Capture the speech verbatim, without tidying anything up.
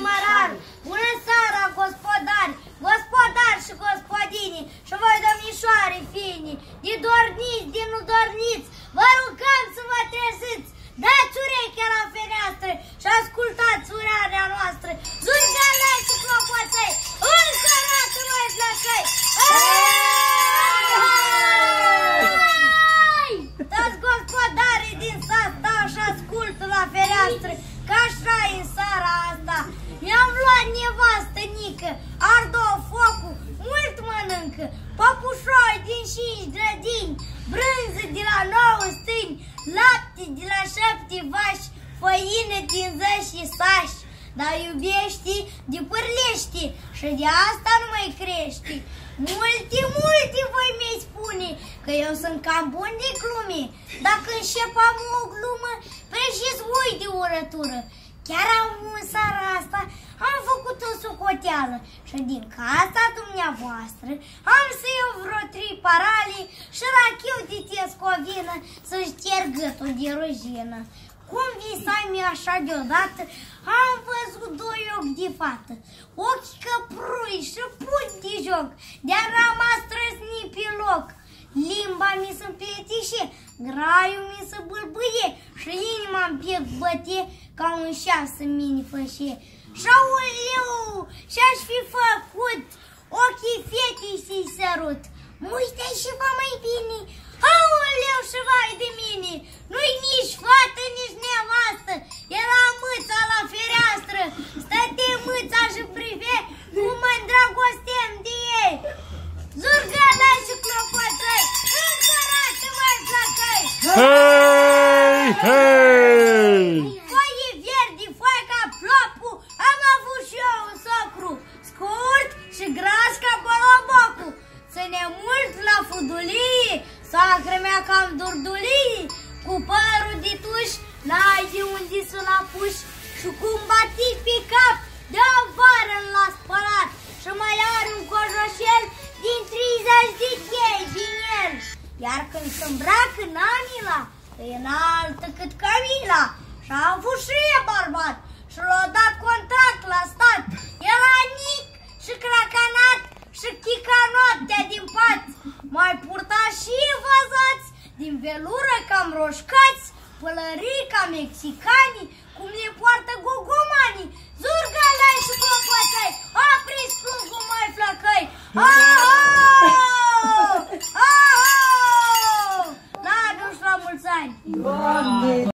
Mărar! Bună seara, gospodari, gospodari și gospodini și voi domnișoare fini, din dorniți, din nu dorniți, vă rugăm să vă treziți, dați urechea la fereastră și ascultați urarea noastră, zurgălei și clopoței, încă mai flăcăi! Toți gospodarii din sat stau și ascultă la fereastră, că așa e în seara asta. Mi-am luat nevastă nică, ardă focul, mult mănâncă, păpușoi din cinci grădini, brânză de la nouă stâni, lapte de la șapte vași, făină din zeci și sași. Dar iubești de pârlești și de asta nu mai crești. Multe, multe voi mi-i spune că eu sunt cam bun de glume. Dacă înșepam o glumă, preșiți voi de urătură. Chiar am în seara asta, am făcut o socoteală și din casa dumneavoastră am să iau vreo trei parale și rachiu de tescovină să șterg gâtul de rugină. Cum visai mi așa deodată, am văzut doi ochi de fată, ochi căprui și puși de joc, de-a rămas trăsni pe loc. Limba mi se împletișe, graiul mi se bâlbâie și inima-mi piec băte ca un șas în mini fășe. Și aoleu, și-aș fi făcut ochii fetei să-i sărut. Muște și va mai bine, aoleu și vai de mine, nu-i nici fată, nici nevastă, era mâța la fereastră, stăte mâța și prive cum mă îndrăgostem de ei. Zurgălei și clopoței, încărată mai flăcăi! Hei, hei! Foie verdi, foaie ca plopul, am avut și eu un socru, scurt și gras ca bolobocu. Ține mult la fudulie, sacră mea cam durdulii, cu părul de tuși, n-ai de unde să-l apuși, și cum batit pe cap, de-o vară l-a spălat, și mai are un cojoșel din treizeci de chei din el. Iar când se îmbracă în Amila, e înaltă cât Camila, și-a avut și e bărbat, și l-a dat contract la stat, era nic și cracanat, și chica noaptea din pat, mai purta și văzați, din velură cam roșcați, pălării ca mexicanii, cum le poartă gogomanii, zurgălei și clopoței, apriți plugul mai flăcăi!